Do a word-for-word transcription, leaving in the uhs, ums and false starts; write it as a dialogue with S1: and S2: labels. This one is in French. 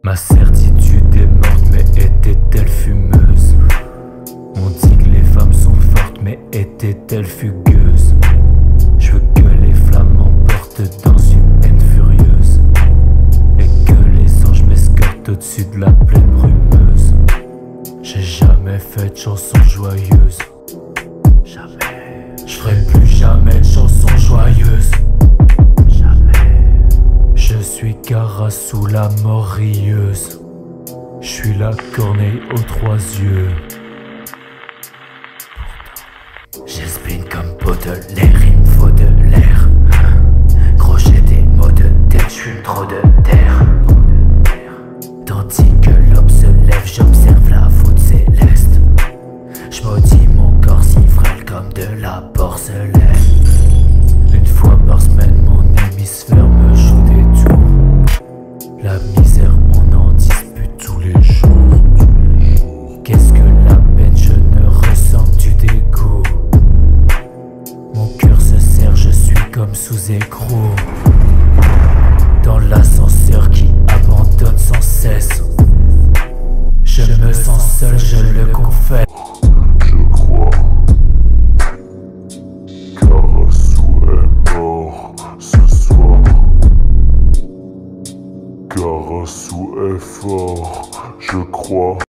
S1: Ma certitude est morte, mais était-elle fumeuse? On dit que les femmes sont fortes, mais étaient-elles fugueuses? Je veux que les flammes m'emportent dans une haine furieuse, et que les anges m'escortent au-dessus de la plaine brumeuse. J'ai jamais fait de chansons joyeuses, jamais. Je ferai plus jamais de chansons joyeuses, jamais. Je suis Kara sous la mort rieuse, je suis la corneille aux trois yeux. J'espine comme Baudelaire, il me faut de l'air. Gros j'ai des mots de tête, j'fume trop de terre. Tandis que l'aube se lève, j'observe la faute céleste. J'maudis mon corps si frêle comme de la porcelaine. Une fois par semaine mon hémisphère me joue des tours. La misère on en dispute tous les jours. Qu'est-ce que la peine, je ne ressens du dégoût. Mon cœur se serre, je suis comme sous écrou. Dans l'ascenseur qui abandonne sans cesse. Je me sens seul, je le confesse.
S2: Je crois Karasu est mort ce soir. Karasu est fort, je crois.